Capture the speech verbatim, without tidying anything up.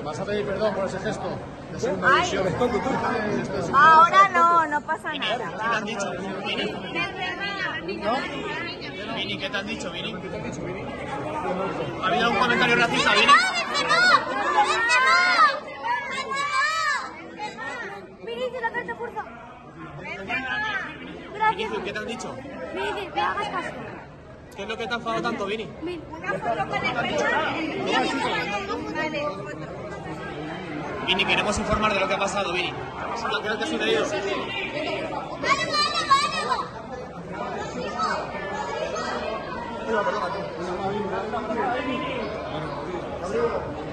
Vas a pedir perdón por ese gesto de segunda división. Ahora no, no pasa nada. ¿Qué te han dicho, Vini? ¿No? Vini, ¿qué te han dicho, Vini? ¿Ha habido algún comentario racista, Vini? Vinicius, la carta, por favor. Vinicius, ¿qué te han dicho? Vinicius, que hagas caso. ¿Qué es lo que te ha enfadado tanto, Vini? Una foto con el Vini, queremos informar de lo que ha pasado, Vini. ¿Qué ha sucedido? Perdona, perdona.